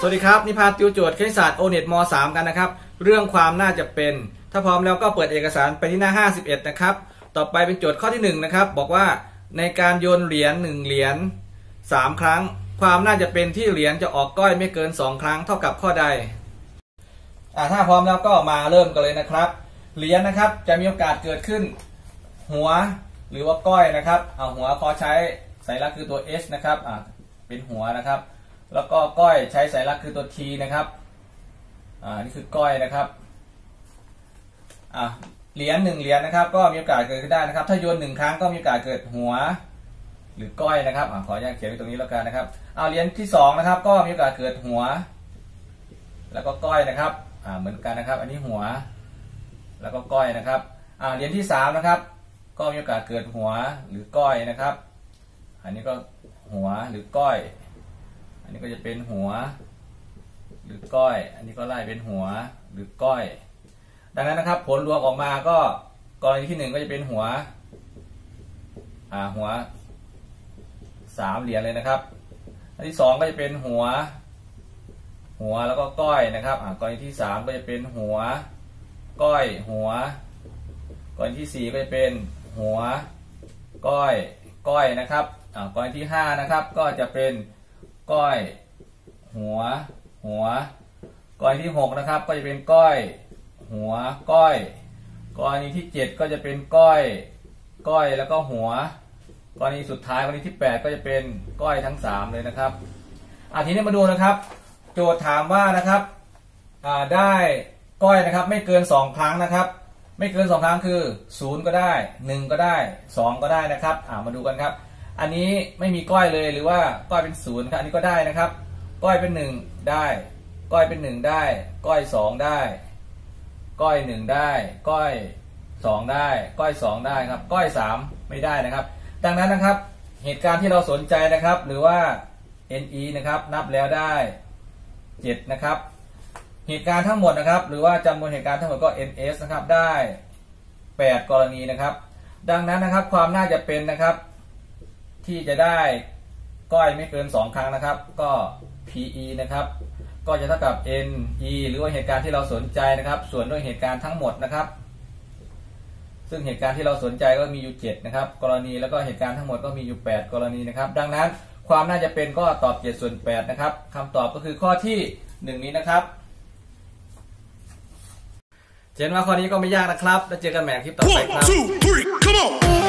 วัสดีครับนิพาติวโจทย์คณิตศาสตร์โอเน็ตม.3 กันนะครับเรื่องความน่าจะเป็นถ้าพร้อมแล้วก็เปิดเอกสารไปที่หน้า51นะครับต่อไปเป็นโจทย์ข้อที่1นะครับบอกว่าในการโยนเหรียญ1เหรียญ3ครั้งความน่าจะเป็นที่เหรียญจะออกก้อยไม่เกิน2ครั้งเท่ากับข้อใดถ้าพร้อมแล้วก็มาเริ่มกันเลยนะครับเหรียญนะครับจะมีโอกาสเกิดขึ้นหัวหรือว่าก้อยนะครับหัวขอใช้สัญลักษณ์คือตัว H นะครับเป็นหัวนะครับแล้วก็ก้อยใช้สัญลักษณ์คือตัว T นะครับนี่คือก้อยนะครับเหรียญ1เหรียญนะครับก็มีโอกาสเกิดขึ้นได้นะครับถ้าโยน1ครั้งก็มีโอกาสเกิดหัวหรือก้อยนะครับขออนุญาตเขียนไว้ตรงนี้แล้วกันนะครับเหรียญที่2นะครับก็มีโอกาสเกิดหัวแล้วก็ก้อยนะครับเหมือนกันนะครับอันนี้หัวแล้วก็ก้อยนะครับเหรียญที่3นะครับก็มีโอกาสเกิดหัวหรือก้อยนะครับอันนี้ก็หัวหรือก้อยอันนี้ก็จะเป็นหัวหรือก้อยอันนี้ก็ไล่เป็นหัวหรือก้อยดังนั้นนะครับผลรวมออกมาก็กรณีที่1ก็จะเป็นหัวหัว3เหรียญเลยนะครับอันที่2ก็จะเป็นหัวแล้วก็ก้อยนะครับกรณีที่3ก็จะเป็นหัวก้อยหัวกรณีที่4ก็จะเป็นหัวก้อยนะครับกรณีที่5นะครับก็จะเป็นก้อยหัวกรณีที่6นะครับก็จะเป็นก้อยหัวก้อยกรณีที่7ก็จะเป็นก้อยแล้วก็หัวกรณีสุดท้ายกรณีที่8ก็จะเป็นก้อยทั้ง3เลยนะครับทีนี้มาดูนะครับโจทย์ถามว่านะครับได้ก้อยนะครับไม่เกิน2ครั้งนะครับไม่เกิน2ครั้งคือ0ก็ได้1ก็ได้2ก็ได้นะครับมาดูกันครับอันนี้ไม่มีก้อยเลยหรือว่าก้อยเป็น0ครับอันนี้ก็ได้นะครับก้อยเป็น1ได้ก้อยเป็น1ได้ก้อย2ได้ก้อย1ได้ก้อย2ได้ก้อย2ได้ครับก้อย3ไม่ได้นะครับดังนั้นนะครับเหตุการณ์ที่เราสนใจนะครับหรือว่า NE นะครับนับแล้วได้7นะครับเหตุการณ์ทั้งหมดนะครับหรือว่าจำนวนเหตุการณ์ทั้งหมดก็ NS นะครับได้8กรณีนะครับดังนั้นนะครับความน่าจะเป็นนะครับที่จะได้ก้อยไม่เกิน2ครั้งนะครับก็ PE นะครับก็จะเท่ากับ NE หรือว่าเหตุการณ์ที่เราสนใจนะครับส่วนด้วยเหตุการณ์ทั้งหมดนะครับซึ่งเหตุการณ์ที่เราสนใจก็มีอยู่7นะครับกรณีแล้วก็เหตุการณ์ทั้งหมดก็มีอยู่8กรณีนะครับดังนั้นความน่าจะเป็นก็ตอบ7ส่วน8นะครับคำตอบก็คือข้อที่1นี้นะครับเห็นว่าข้อนี้ก็ไม่ยากนะครับแล้วเจอกันใหม่คลิปต่อไปครับ 1, 2, 3, come on